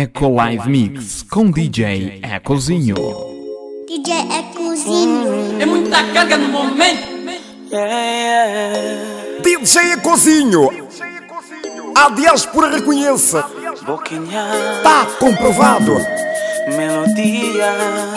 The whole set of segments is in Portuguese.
Eco Live Mix com DJ Ecozinho. DJ Ecozinho. É muita carga no momento. DJ Ecozinho. A diáspora reconhece. Boquinha. Tá comprovado. Melodia.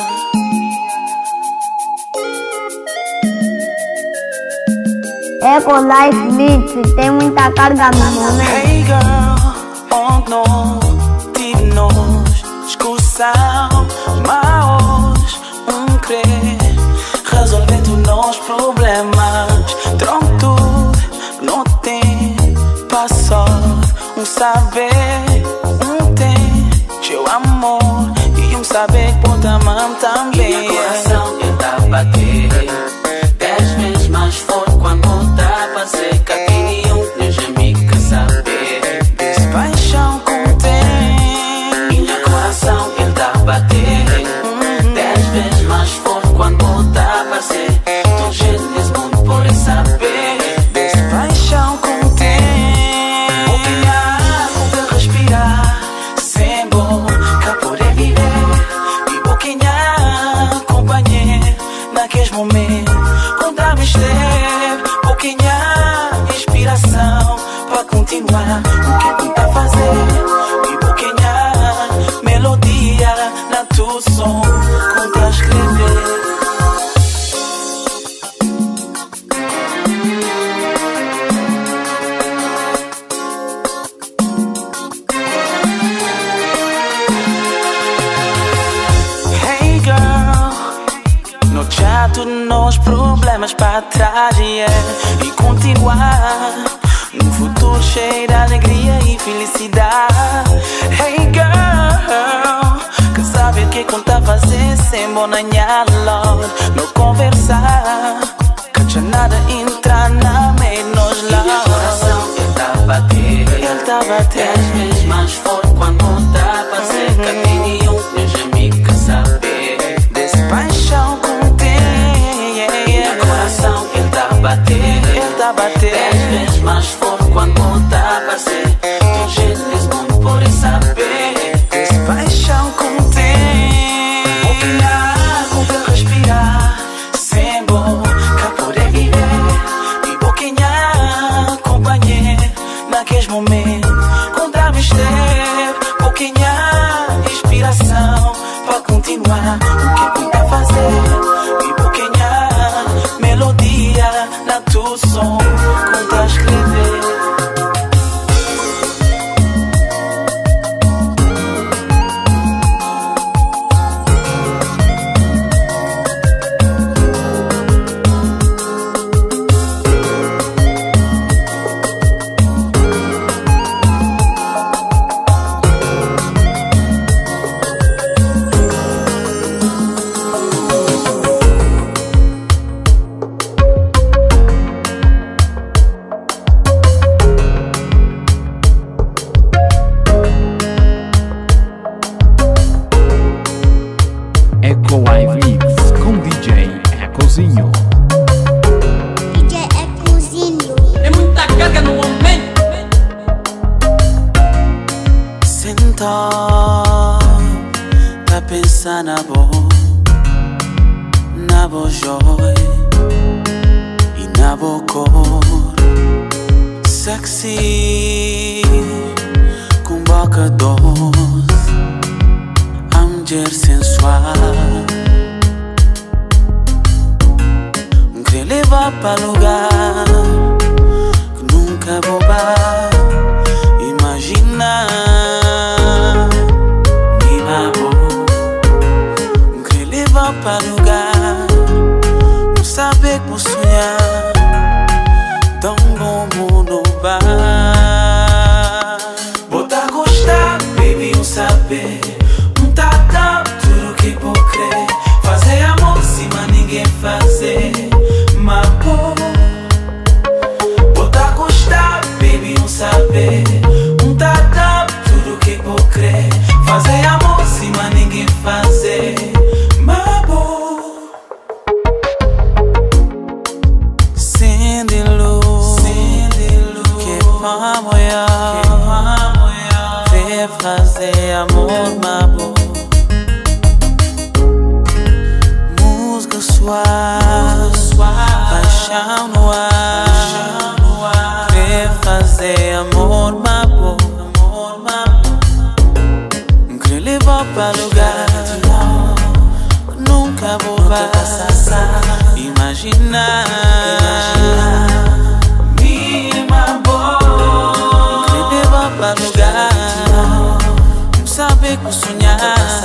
Eco Live Mix tem muita carga no momento. Hey girl, onde não tive nós discussão, mas querer resolver os nossos problemas. Tronco tudo, não tem passar, saber, tem seu amor e saber que pode amar também. Meu coração ele tá a bater 10 vezes mais forte quando tá a bater. Caquinho, meus amigos quer saber desse paixão que tem. Meu coração ele tá a bater 10 vezes mais forte quando tá a bater. Tão jeito nesse mundo por saber desse paixão que tem. Boquinha, como respirar sem boca poder viver. E boquinha, companheiro naqueles momentos quando a me esteve. Boquinha, inspiração para continuar o que tu tá fazer. E boquinha, melodia na tua som quando a escrever. Hey girl, no chato nos problemas para trás e continuar num futuro cheio de alegria e felicidade. Hey girl, que sabe o que conta fazer sem bonanhar logo, não conversar, que nada entrar na meio nos lados. Meu coração ele tá a bater, ele tá a bater 10 vezes mais forte quando tá a bater. Caquinho, meus amigos quer saber desse paixão que tem. Meu coração ele tá a bater, ele tá a bater 10 vezes mais forte quando tá a bater. Tão jeito nesse mundo por saber desse paixão que tem. Boquinha, como respirar sem boca poder viver. E boquinha, companheiro naqueles momentos quando a me esteve. Boquinha, inspiração para continuar o que tu tá a fazer. E boquinha, melodia na tua som quando a escrever. Eco Live Mix com DJ Ecozinho. DJ Ecozinho. É muita carga no momento. Sentar, tá pensando na boa joia e na boa cor. Sexy, com boca doce, a mulher sensual. Querer levar pra lugar que nunca vou bar. Imagina me amor, querer levar pra lugar, não saber como sonhar, tão bom mundo bar. Bota gostar, baby, um saber, um tá tudo que vou crer. Fazer amor se mas ninguém fazer, mas pô. Bota gostar, baby, um saber, um tá tudo que vou crer. Fazer amor se mas ninguém fazer, mas pô. Sem de luz, que vamos olhar, ver Vê fazer amor, mabo. Música suave, paixão no ar. Vê fazer amor, mabo. Querer levar pra lugar nunca vou passar. Imaginar minha boa. Querer levar pra lugar, não saber como sonhar,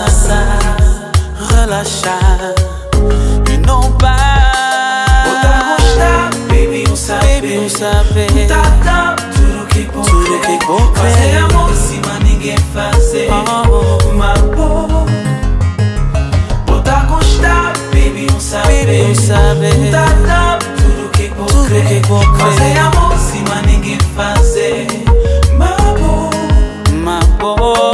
relaxar e não parar. Botar gostar, baby, um saber. Tá tudo que vou fazer amor em cima ninguém fazer. Uma boa. Botar gostar, baby, um saber. Tá tudo que vou fazer amor em cima ninguém fazer. Uma boa.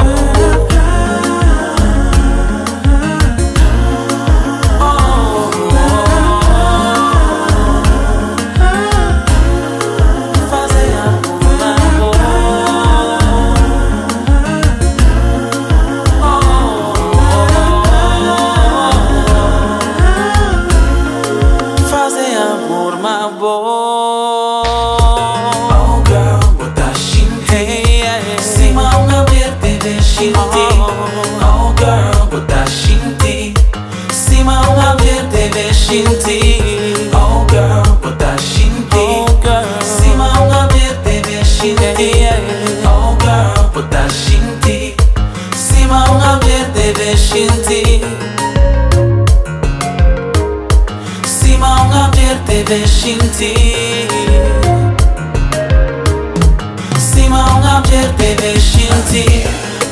Oh girl, botar shinti. Cima uma verde shinti. Oh girl, botar shinti. Cima uma verde shinti. Cima uma verde shinti. Cima uma verde shinti.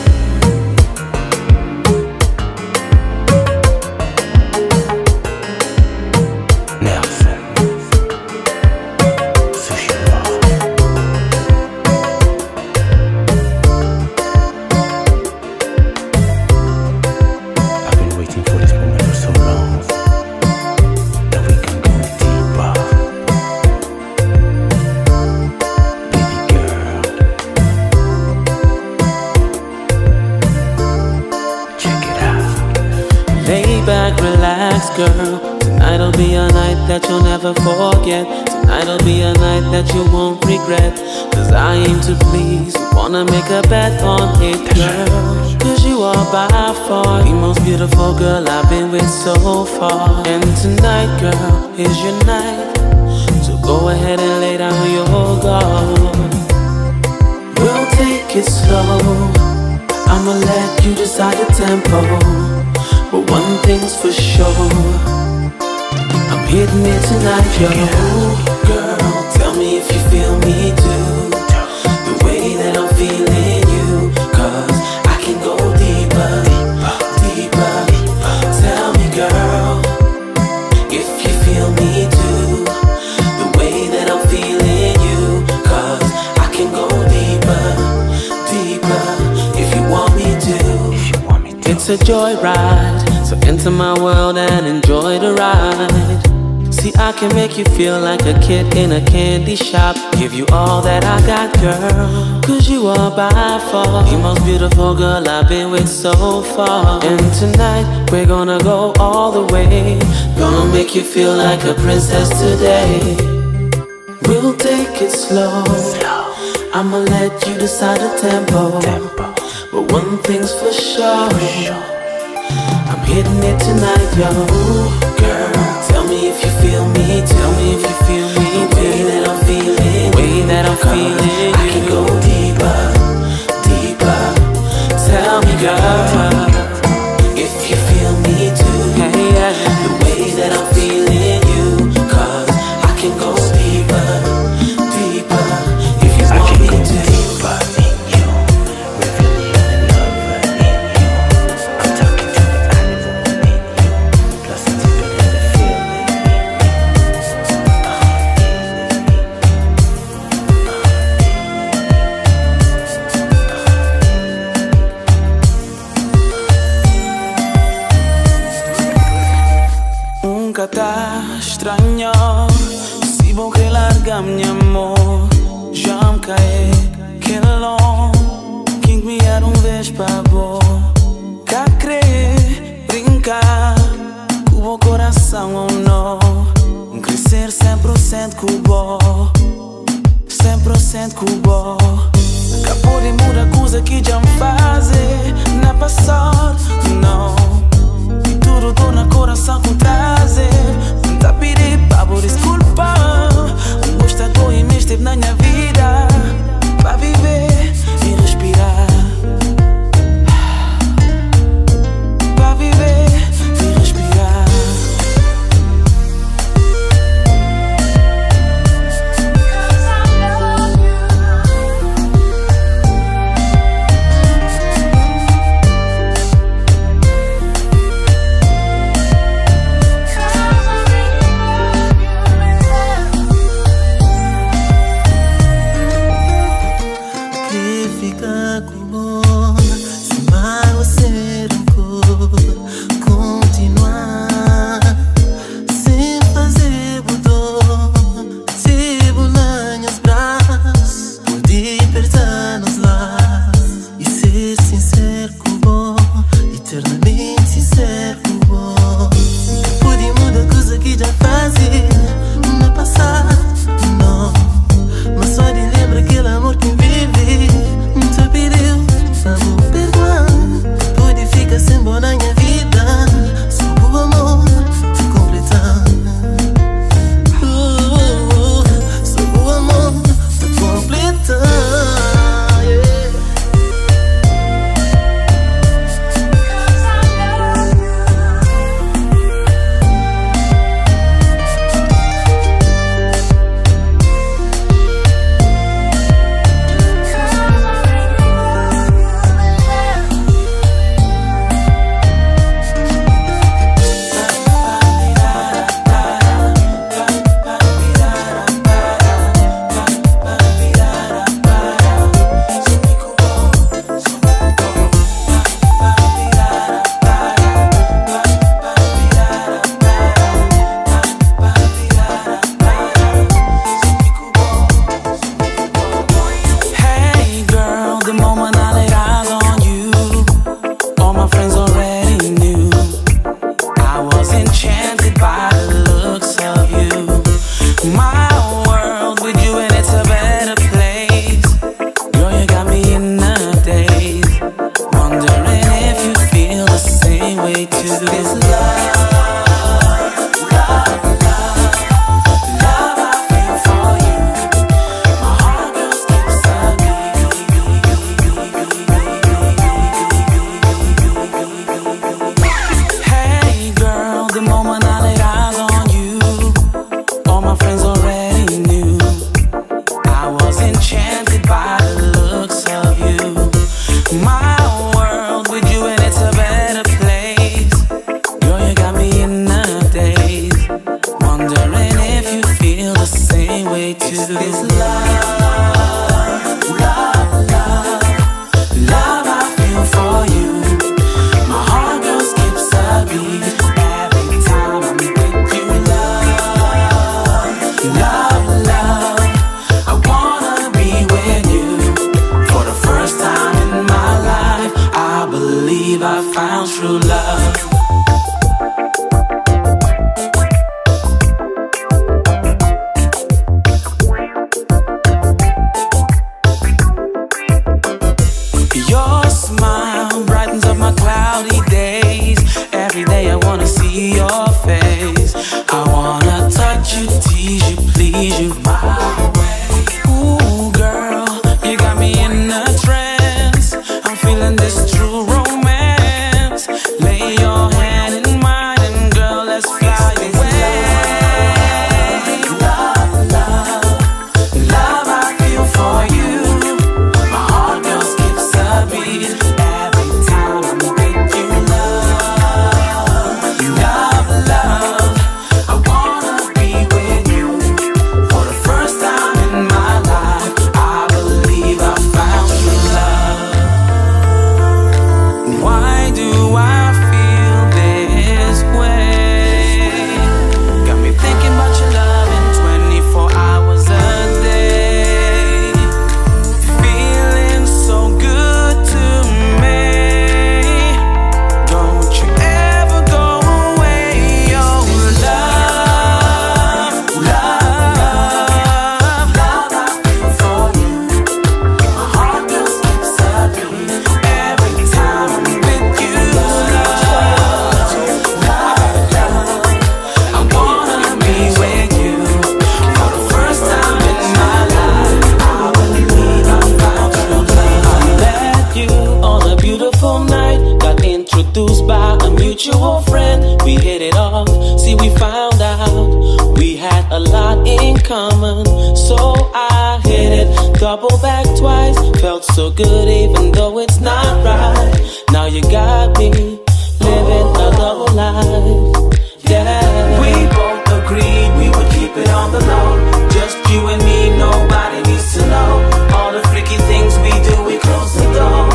Girl, tonight'll be a night that you'll never forget. Tonight'll be a night that you won't regret. Cause I aim to please, wanna make a bet on it, girl. Cause you are by far the most beautiful girl I've been with so far. And tonight, girl, is your night. So go ahead and lay down your guard. We'll take it slow, I'ma let you decide the tempo. But one thing's for sure, I'm hitting it tonight, yo. Girl, tell me if you feel me too, the way that I'm feeling you. Cause I can go deeper, deeper. Tell me, girl, if you feel me too, the way that I'm feeling you. Cause I can go deeper, deeper, if you want me to. It's a joyride, so enter my world and enjoy the ride. See, I can make you feel like a kid in a candy shop. Give you all that I got, girl. Cause you are by far the most beautiful girl I've been with so far. And tonight, we're gonna go all the way. Gonna make you feel like a princess today. We'll take it slow, I'ma let you decide the tempo. But one thing's for sure, I'm hitting it tonight, yo. Girl, tell me if you feel me, tell me if you feel me. The way that I'm feeling, the way that I'm feeling, I can go deeper, deeper. Tell me, girl, if you feel me too, the way that I'm feeling you. Cause I can go deeper, deeper, if you want me to. Tá estranho, se bom que larga meu amor. Já me caí, que long, quem me era ver. és babo. Cá crer, brincar com o coração ou não. Crescer 100% com o bom, 100% com o bom. Cá pode mudar coisa que já me fazem na passar, não. E tudo tô na coração com trazer. Tá pedir pra vou desculpar. Gosta do e me esteve na minha vida pra viver e respirar. Pra viver e respirar. First time I hit it, double back twice. Felt so good even though it's not right. Now you got me living a double life. Yeah. We both agreed we would keep it on the low. Just you and me, nobody needs to know. All the freaky things we do, we close the door.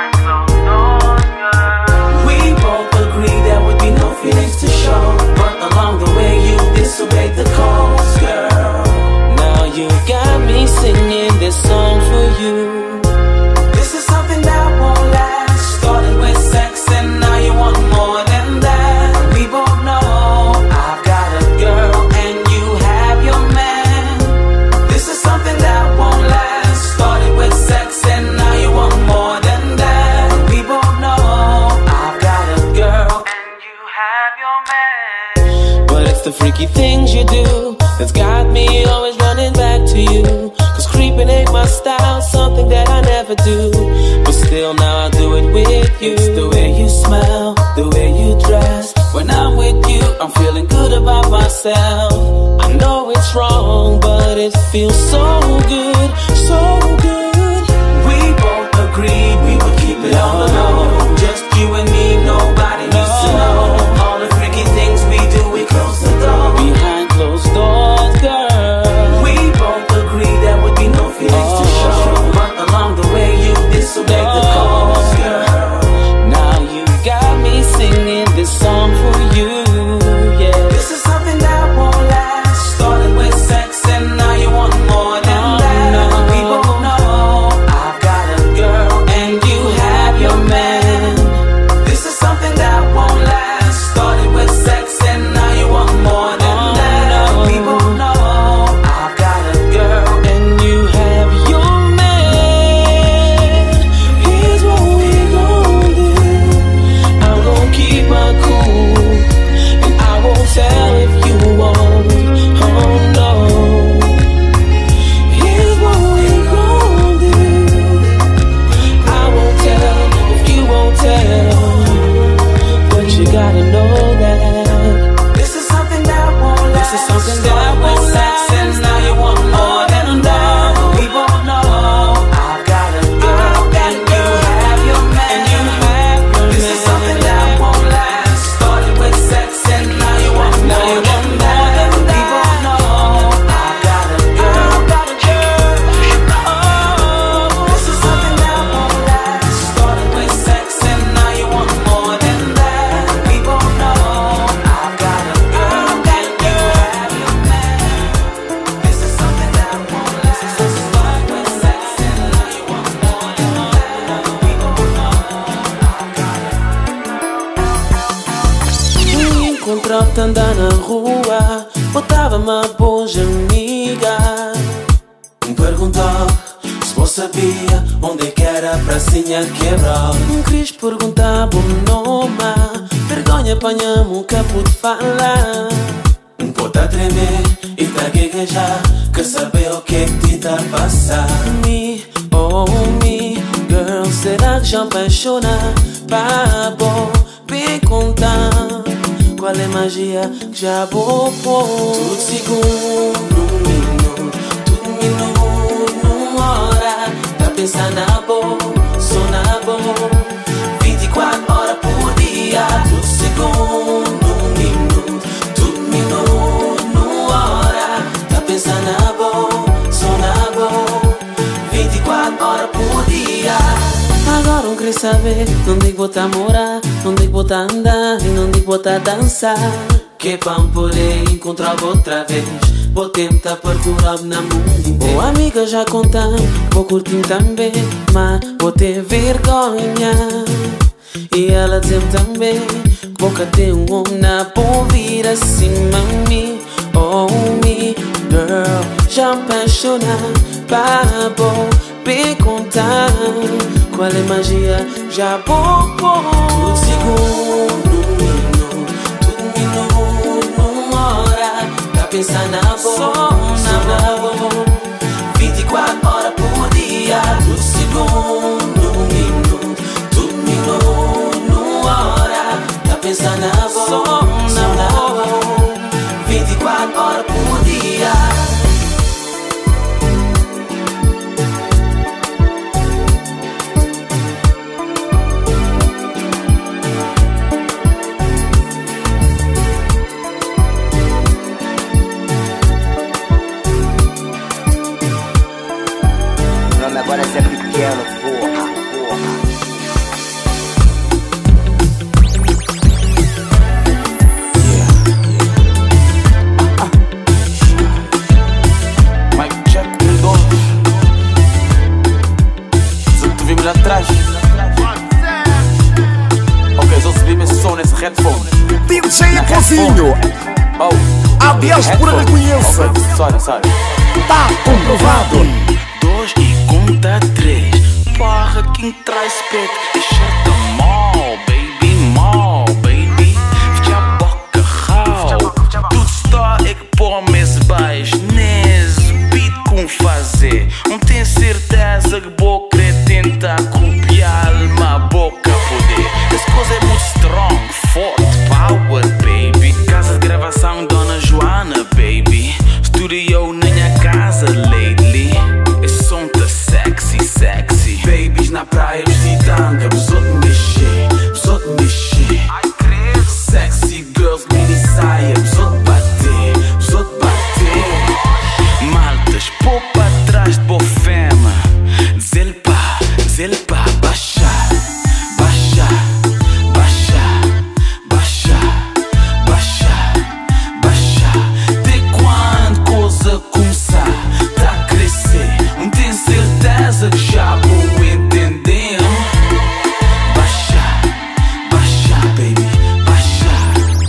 We both agreed there would be no feelings to show. But along the way you disobeyed the calls, girl. Now you got me singing this song for you. This is something that won't last. Started with sex and now you want more than that. We both know I've got a girl and you have your man. This is something that won't last. Started with sex and now you want more than that. We both know I've got a girl and you have your man. But it's the freaky things you do that's got me always running back to you. Cause creeping ain't my style, something that I never do. But still now I do it with you. It's the way you smell, the way you dress. When I'm with you, I'm feeling good about myself. I know it's wrong, but it feels so good, so good. We both agreed we would keep it on the low. Just you and me, nobody needs to know. All the freaky things we do, we close the door. Behind closed doors, girl. We both agreed there would be no feelings to show. But along the way you disobeyed the calls, girl. Now you got me singing this song for you, yeah. This is something that won't last. Started with sex and now you want more than that. No. We both know I've got a girl and you have your man. This is something that won't last. Started with sex and now you want more than that. We both know I've got a girl and you have your man. Here's what we gon' do. I'm gon' keep my cool, and I won't tell if you won't. Oh no. Here's what we gon' do. I won't tell if you won't tell, but you gotta know that this is something that won't last. this is something that Started with won't sex last. and now you want more than that. We both know I've got a girl and you have your man. This is something that won't last. Started with sex and now you want more than that. We both know I've got a girl. This is something that won't last. Started with sex and now you want more than that. We both know I've got a girl and you have your man. This is something that won't last. Started with sex and now you want more than that. We both know I've got Me encontrava-te andar na rua, botava-me a boas amiga. Me perguntou se você sabia onde é que era a pracinha quebrou. Não quis perguntar bom nome, vergonha apanha-me um capo de falar. Pode a tremer e tá gaguejar, quer saber o que é que te tá a passar. Me, oh me, girl, será que já apaixona? Babo, bem contar qual é a magia que já vou pôr. Tudo segundo, um minuto, tudo minuto, numa hora. Tá pensando na boa, só na boa. 24 horas por dia, tudo segundo, um minuto, tudo minuto, numa hora. Tá pensando na boa, só na boa. 24 horas por dia. Agora não queria saber onde é que vou tá morar, onde é que vou tá andar e onde é que vou tá dançar. Que pra poder encontrar outra vez, vou tentar procurar na mundo inteiro. Oh amiga, já contando, vou curtir também, mas vou ter vergonha. E ela dizendo também que boca tem um homem na por vir acima de mim. Oh me, girl, já apaixona, babo, bem contar qual é a magia, já vou pôr. Tudo segundo, um minuto, tudo minuto, numa hora. Tá pensando na boa, na boa. 24 horas por dia, tudo segundo, um minuto, tudo minuto, numa hora. Tá pensando na boa, na boa. 24 horas por dia. nome, agora é Zé Pequeno, porra. Mike check, 1, 2. Se tu vimos lá atrás. Ok, só subir esse som nesse headphone. DJ Ecozinho. A diáspora reconhece. Sorry. Tá comprovado. 2 e conta 3. Porra, quem traz pet? Enxerga mal, baby. Fica a boca rau. Tudo está é que põe esse baixo. Nesse beat com fazer. Não tenho certeza que vou querer tentar copiar uma boca poder. Essa coisa é muito strong, forte, power, baby. Casa de gravação, Dona Joana, baby. Studio na minha casa lately. Esse som tá sexy. Babies na praia, os de tanga. Besouro de mexer. Sexy girls, mini saia. Besouro de bater. Maltas, pô pra trás de bofema. Zelpa, baixa. De quando coisa começar, tá a crescer. Não tenho certeza que já vou entender. Baixa, baby, baixa.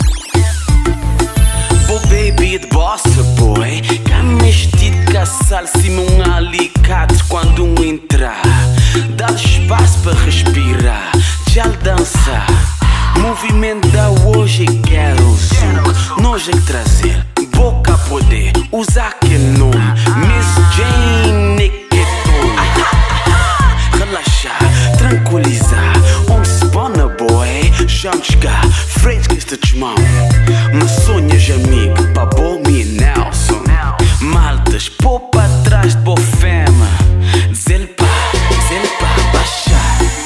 Bo baby de bossa boy. Cá mestido caçar cima um alicate quando entrar. Dá espaço para respirar. Já dançar. Movimento da hoje quero suco. Nós é que trazer. Boca a poder. Usar que nome. Miss Jane que relaxar. Tranquilizar. Onde se bona boy. Já me chegar. Fresca esta desmão. Mas sonhas amigo. Pra Bomi Nelson. Maltas. Pô pra trás de bofema. Zelpa, baixa.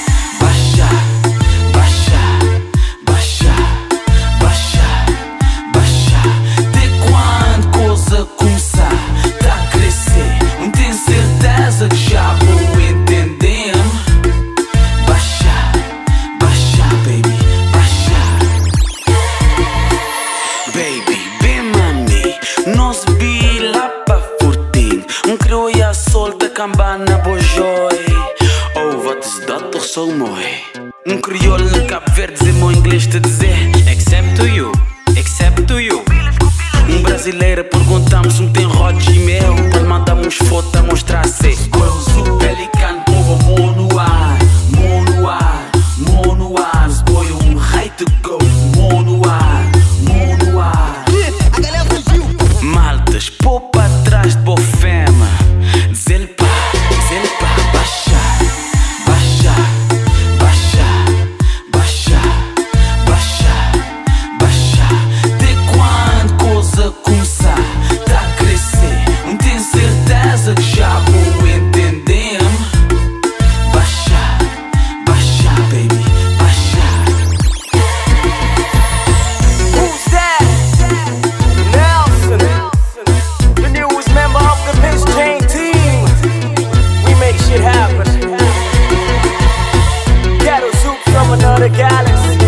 De quando coisa começar, tá a crescer. Não tenho certeza que já vou entender. Baixa, baby, baixa. Baby, bem mami, nós vi lá pra Fortim. Criolla solta cambana bojoi. Oh, wat is dat toch zo mooi? Crioulo no Cabo Verde dizer meu inglês te dizer except to you. Brasileira perguntamos se não tem hot email. Para mandarmos foto a mostrar se Coelho pelicano, povo monoar. Boy, high to go. Monoar. A galera fugiu. Maltas, pô pra trás de bofema. Zelpa, baixa. De quando coisa começar, tá a crescer. Não tenho certeza que já vou entender. Baixa, baby, baixa. Who's that? Nelson, the newest member of the Miss Jane team. We make shit happen. Ghetto soup from another galaxy.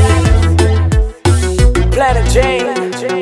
Planet Jane.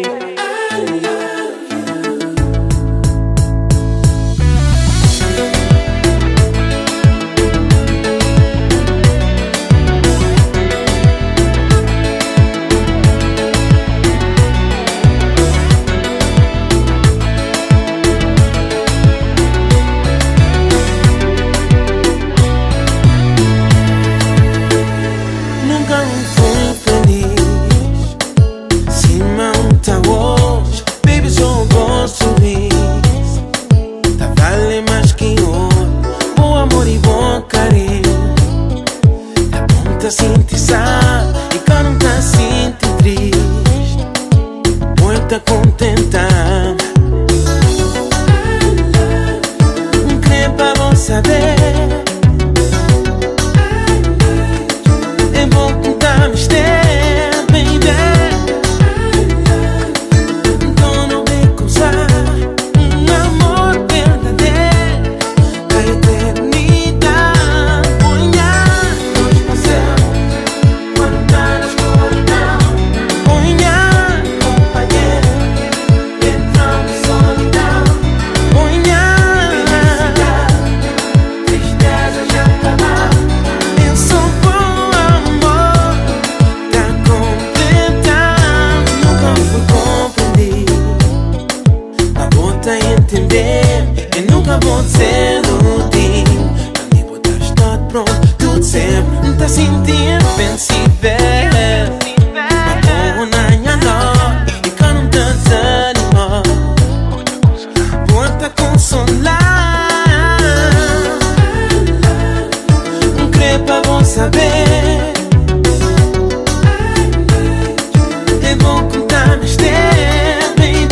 Nunca fui feliz. Se não tá hoje, baby, sou um bom sorriso. Tá vale mais que ouro. Bom amor e bom carinho. Tá bom tá sintetizar e cá não tá sinto triste. Muito contentar. Crê pra bom saber. É bom tentar me ester, baby. Então não recusar um amor verdadeiro. Da eternidade. vou dizer no dia. Ali vou estar pronto, tudo sempre. Tá sentindo vencível. Mas na minha noite, e que não te desanimar. Vou te consolar. Creio pra vou saber. Eu vou contar mais tempo, baby.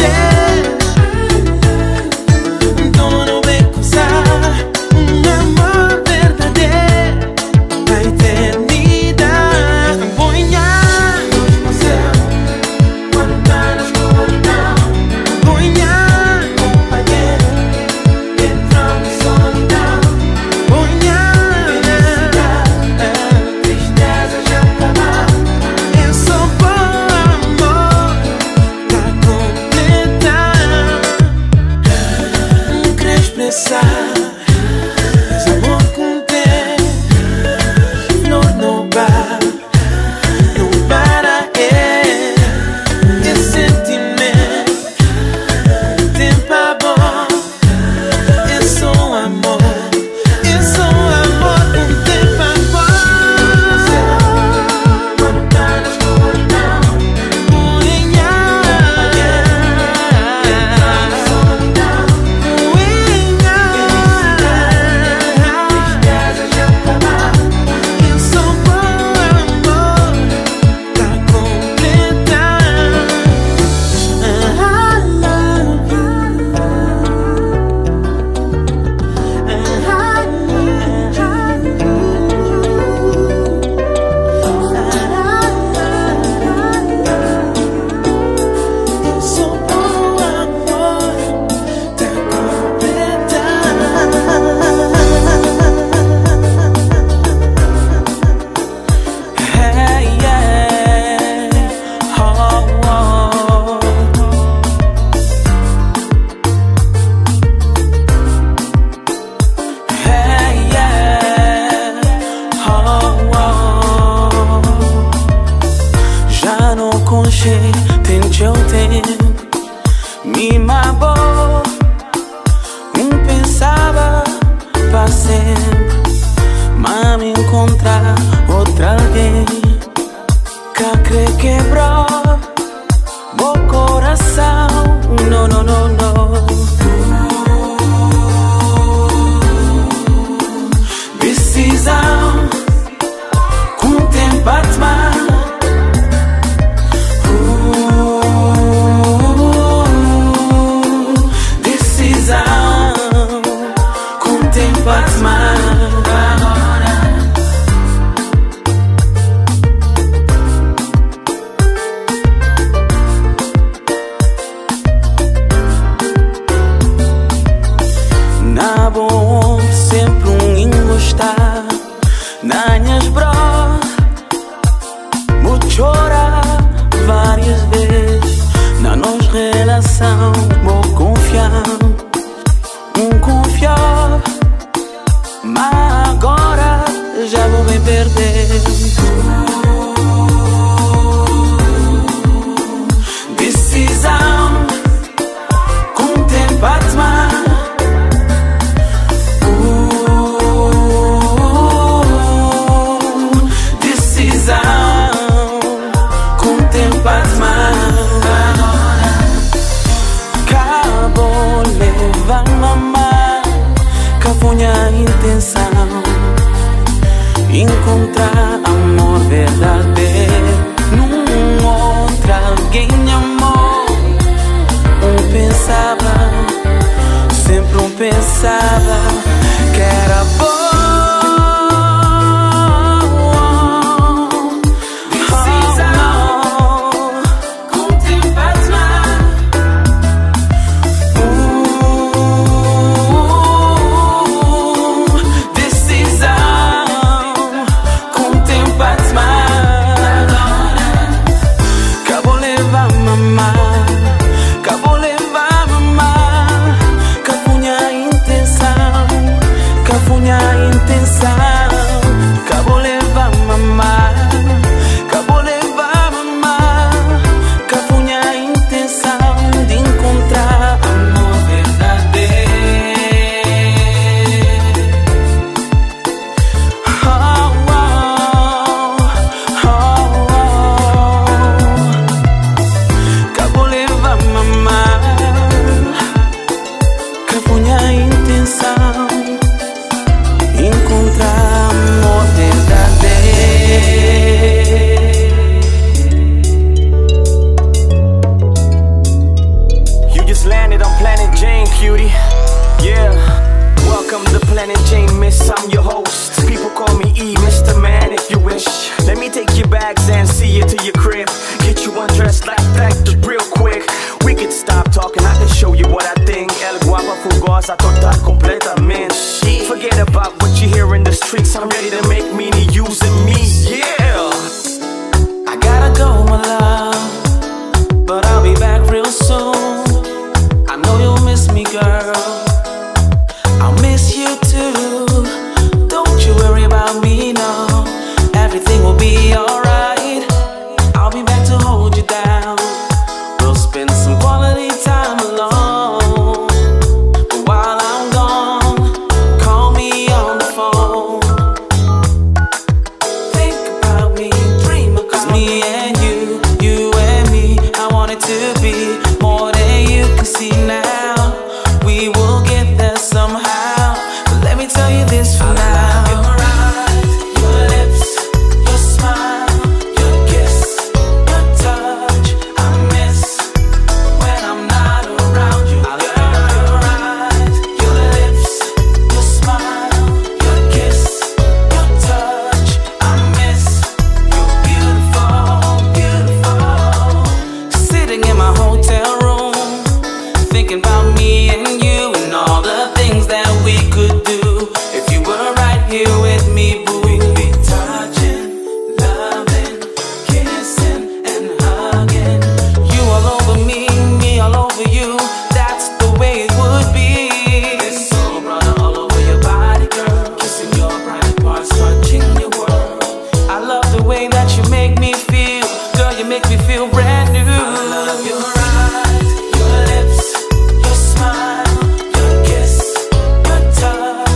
Então não vem causar amor verdadeiro pra eternidade. Ponhar no céu quando tá na escuridão. Ponhar companheiro entrando em solidão. Ponhar felicidade, tristeza já acabar. Eu sou bom amor pra completar. Não quero expressar esse amor com tempo. Flor no bar, não para esse sentimento. Tempo é bom, eu sou amor. Eu sou amor com tempo é bom. Quando tá na escuridão, eu sou bom amor pra completar. I love you. Eu sou bom amor pra completar. Hey, yeah. Oh, oh. Hey, yeah. Oh, oh. Já não conchei, tentei o tempo. Me magoou. Pensava pra sempre. Mas me encontrar outra alguém que crê quebrou meu coração. No, no, no, no. Decisão com o tempo a tomar. Decisão com o tempo a tomar. Na bom sempre encostar na minhas bros. Vou chorar várias vezes na nossa relação. Vou confiar, confiar, mas agora já vou me perder. Decisão com o tempo a tomar. Decisão com o tempo a tomar. Acabou levando a mal, que foi a intenção. Encontrar amor verdadeiro num outro alguém amor. Pensava, sempre pensava que era bom. Acabou levar mamar, que a intenção. Glenn and Jane Miss, I'm your host. People call me E, Mr. Man if you wish. Let me take your bags and see you to your crib. Get you undressed like that real quick. We could stop talking, I can show you what I think. El guapa fugosa total completamente. Forget about what you hear in the streets. I'm ready to make meaning using me, yeah. I gotta go, my love, but I'll be back real soon. I know you'll miss me, girl. I'll miss you too. Don't you worry about me, no. Everything will be alright. I'll be back to hold you down. We'll spend some quality time alone. But while I'm gone, call me on the phone. Think about me, dream about 'cause me and you, you and me, I want it to be more than you can see now. We will get there somehow. But let me tell you this for now. Your eyes, your lips, your smile, your kiss, your touch, I miss when I'm not around you. Girl, your eyes, your lips, your smile, your kiss, your touch, I miss. You're beautiful, beautiful. Sitting in my hotel room, thinking about me and you and all the things that we could do. If you were right here with me, boo, we'd be touching, loving, kissing, and hugging. You all over me, me all over you. That's the way it would be. It's so brother all over your body, girl. Kissing your private parts, touching your world. I love the way that you make me feel. Girl, you make me feel brand new. I love your eyes, your lips, your smile, your kiss, your touch,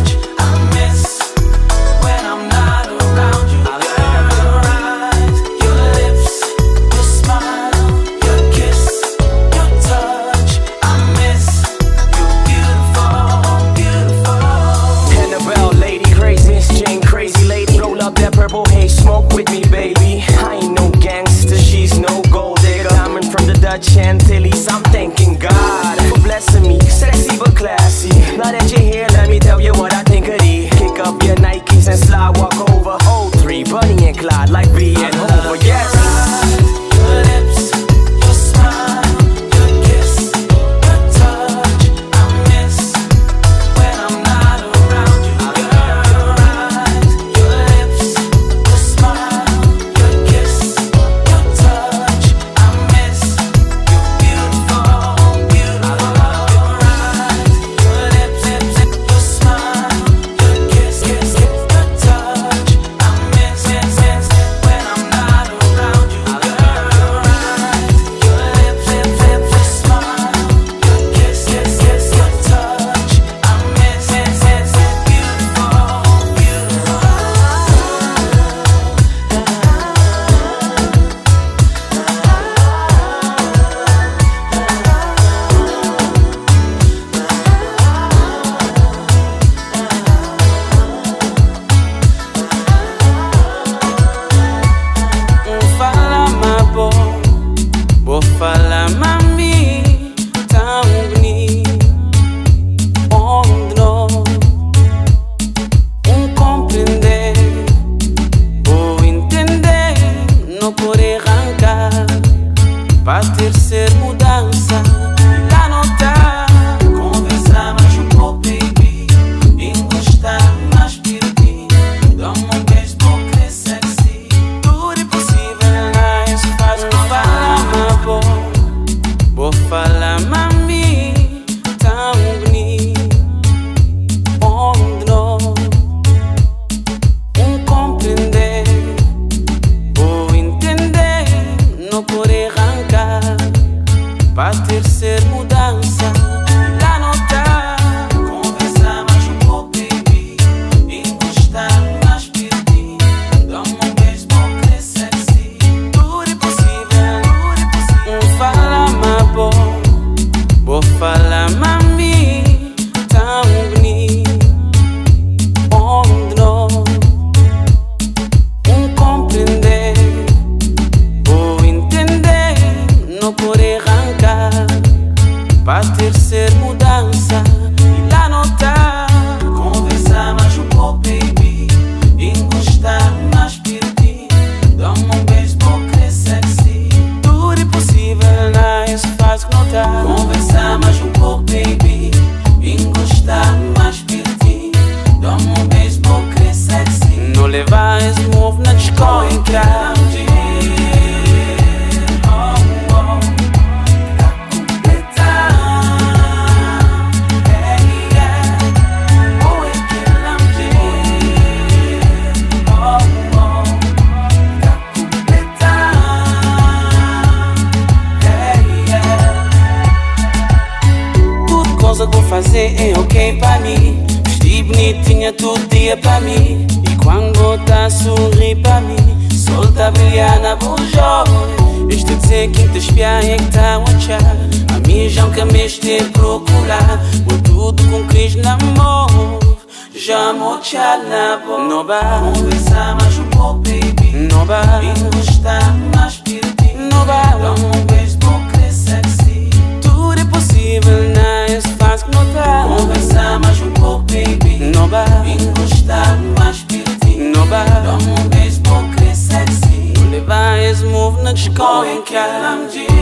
bonitinha todo dia pra mim. E quando tá sorri pra mim, sol tá brilhar na boa. Este dizer que te espiar é que tá a achar. A minha janca me este procurar. Por tudo com Cris na mão. Já mochar na boca. Não vai conversar mais um pouco, baby. Não vai encostar mais perto. Não vai dar um beijo porque sexy. Tudo é possível, não é fácil que não tá. Conversar mais um pouco, baby. Não vai encostar mais perto. Não vai dar um beijo porque sexy. Não levar esse move na escola em que ela me diz.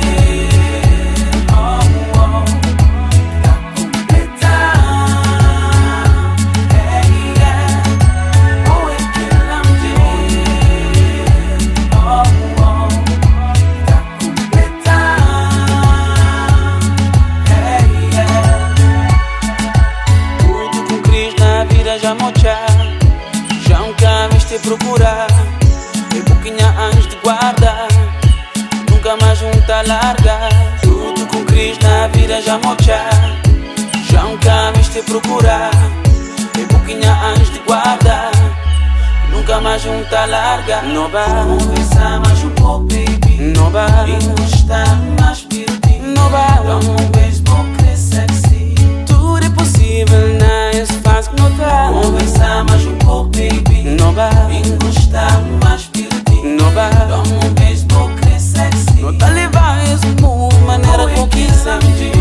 Já mochar, já nunca me este procurar. E pouquinha antes de guardar, nunca mais junta larga. Tudo com Cris na vida já mochar, já nunca me este procurar. E pouquinha antes de guardar, nunca mais junta larga. Não vai conversar mais um pouco, baby. Não vai encostar mais perto. Não vai dar um beijo porque sexy. Tudo é possível, não é fácil que não tá. Conversar mais um pouco, baby. Não vai encostar mais perto. Não vai dar um beijo porque sexy. Não tá levar esse mundo maneira como quiser.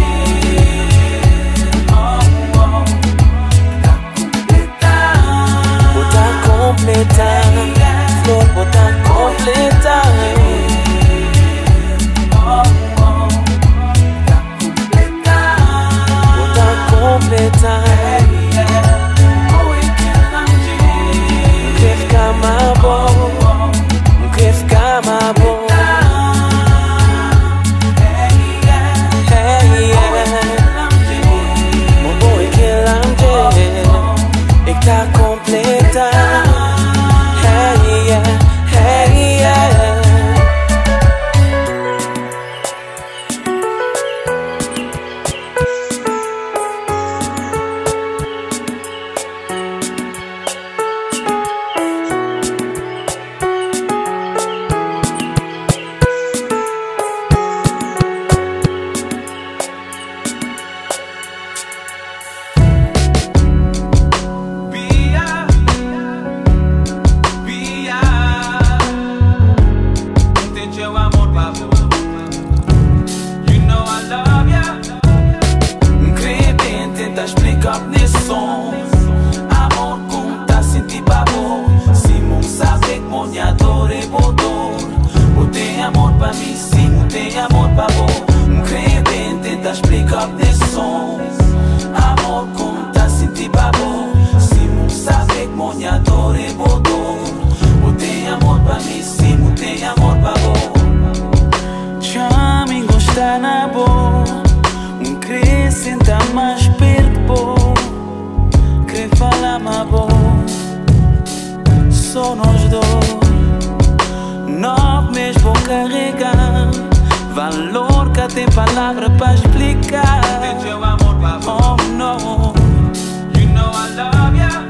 Botar completar, flor botar completar. Completar. Quer ficar mais bom, quer ficar mais bom. Meu bom é que ela é que tá completa. Só nós dois, nove meses vou carregar. Valor que tem palavra para explicar. Oh no, you know I love ya.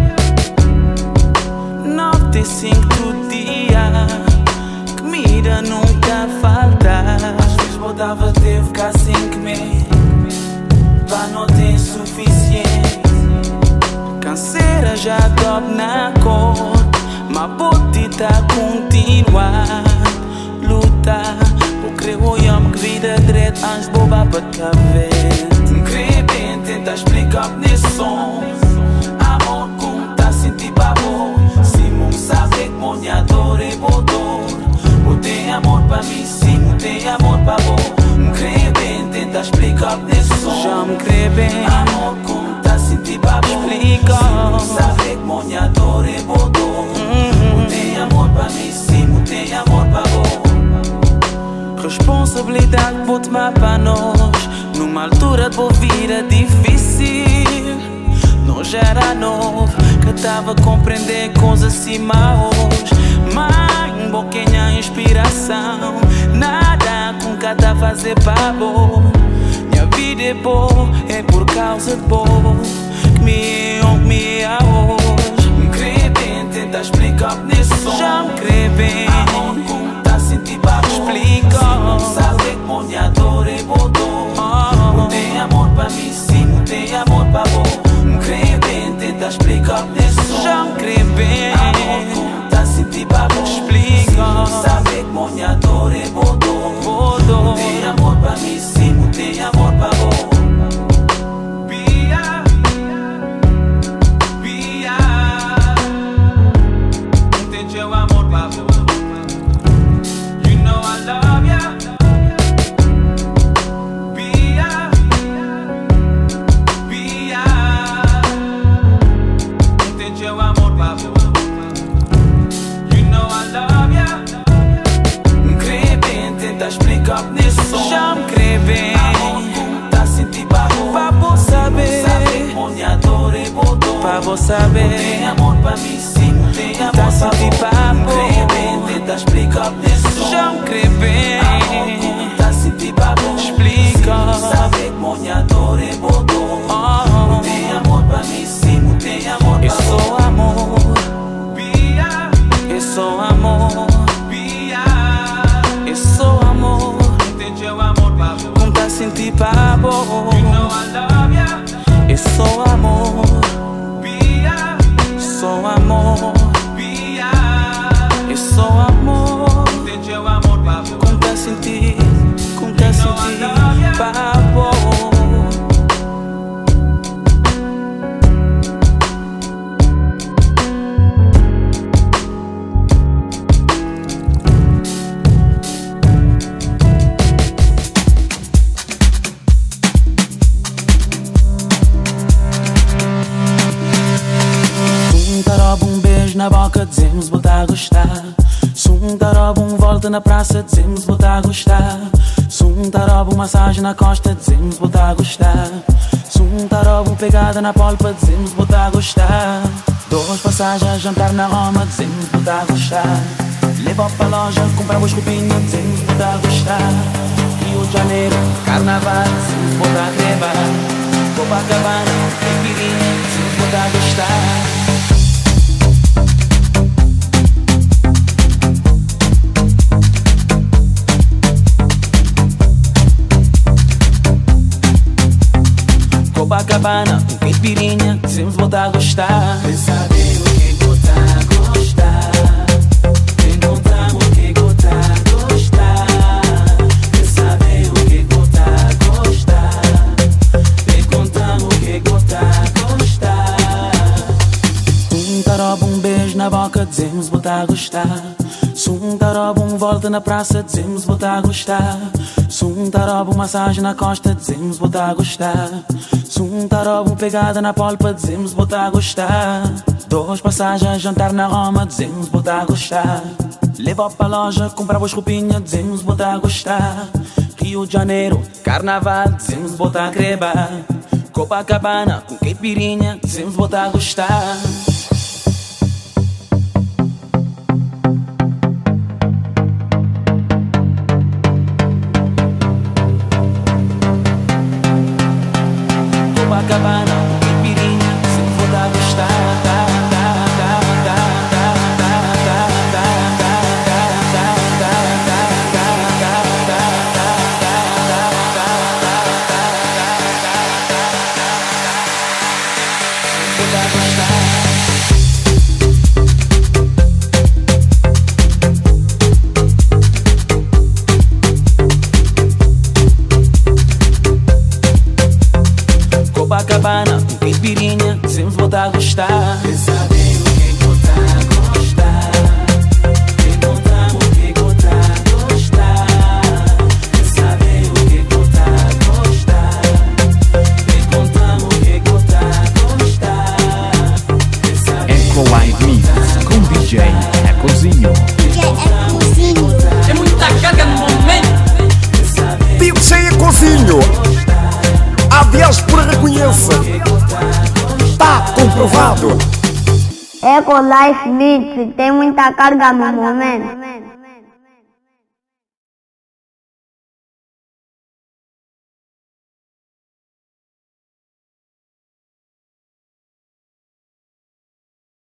95 todo dia, comida nunca falta. Às vezes botava ter ficar sem comer, para não ter suficiente. Canseira já dobre na cor, mas boti tá continuar lutar. Vou crer o amo que vida direito antes de bobar para cá ver. Crer bem, tenta explicar nesse som. Amor como tá sentindo babor. Se não sabe que minha dor é bodor. Ou tem amor para mim, se não tem amor para vou. Crer bem, tenta explicar nesse som. Já me crer bem. Amor como tá sentindo babor. Explica. Se não sabe que minha dor é bodor. Ou tem amor para mim, se não tem amor para vou. Responsabilidade vou tomar para nós. Numa altura de boa vida difícil. Nós era novo, que tava a compreender coisas assim maus. Mãe, boquinha inspiração. Nada com cada fazer para boa. Minha vida é boa, é por causa de boa. Que me explicar nesse som. Já me crê bem. Amor, como tá sentindo babo. Explica. Sabe que minha dor é bodô. Bodô. Tem amor pra mim, sim, tem amor pra você. Bia, Bia, tem teu amor pra você. You know I love ya. Bia, Bia, tem teu amor pra você. You know I love ya. Me crê bem, tenta explicar nesse som. Já me crê bem. Amor, como tá sentindo babo. Pra você saber. Sabe, minha dor é bodô. Pra você saber. Tem amor pra mim, sim, tem amor Tá pra sentindo você. babo. Me crê bem, tenta explicar nesse som. Já me crê bem. Amor, como tá sentindo babo. Explica. Sabe, minha dor é bodô. Tem amor pra mim, sim, tem amor pra Eu você. sou amor, Bia. Eu sou amor, Bia. Eu sou amor, tem teu amor pra você. Como tá sentindo babo. You know I love ya. Eu sou amor, Bia. Sou amor, Bia. Eu sou amor, tem teu amor pra você. Como tá sentindo, como tá sentindo babo. Na boca dizemos botar a gostar. Sum tarobo, volta na praça dizemos botar a gostar. Sum tarobo, massagem na costa dizemos botar a gostar. Sum tarobo, pegada na polpa dizemos botar a gostar. Dois passagens, jantar na Roma dizemos botar a gostar. Leva pra loja, comprar as roupinhas dizemos botar a gostar. Rio de Janeiro, carnaval dizemos botar a crebar. Copacabana, caipirinha dizemos botar a gostar. Copacabana, com caipirinha, dizemos botar a gostar. Vem saber o que botar a gostar. Vem contar o que botar a gostar. Vem saber o que botar a gostar. Vem contar o que botar a gostar. Tarobo, beijo na boca, dizemos botar a gostar. Tarobo, volta na praça, dizemos botar a gostar. Tarobo, massagem na costa, dizemos botar a gostar. Tarobo, pegada na polpa, dizemos botar a gostar. Dois passagens, jantar na Roma, dizemos botar a gostar. Leva pra loja, comprar as roupinhas, dizemos botar a gostar. Rio de Janeiro, carnaval, dizemos botar a crebar. Copacabana, com caipirinha, dizemos botar a gostar. Copacabana, caipirinha, sempre vou dar a gostar. Copacabana, com caipirinha, dizemos botar a gostar. Vem saber o que botar a gostar. Vem contar o que botar a gostar. Vem saber o que botar a gostar. Vem contar o que botar a gostar. Eco Live Mix com DJ Ecozinho. DJ Ecozinho. É muita carga no momento. DJ Ecozinho. A diáspora reconhece. Tá comprovado. Eco Life Mix tem muita carga no momento.